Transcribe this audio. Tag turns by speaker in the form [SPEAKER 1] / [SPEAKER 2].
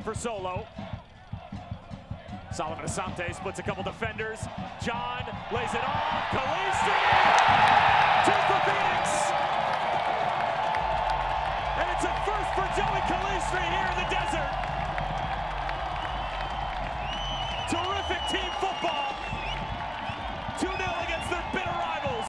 [SPEAKER 1] For Solo. Solomon Asante splits a couple defenders. Jahn lays it off. Calistri! Two for Phoenix! And it's a first for Joey Calistri here in the desert. Terrific team football.